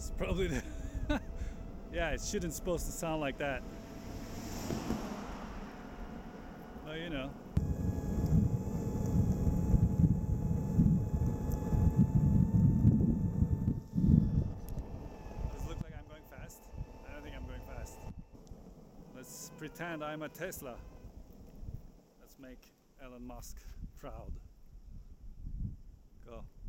It's probably the yeah, it shouldn't supposed to sound like that. Well, you know. Does it look like I'm going fast? I don't think I'm going fast. Let's pretend I'm a Tesla. Let's make Elon Musk proud. Go.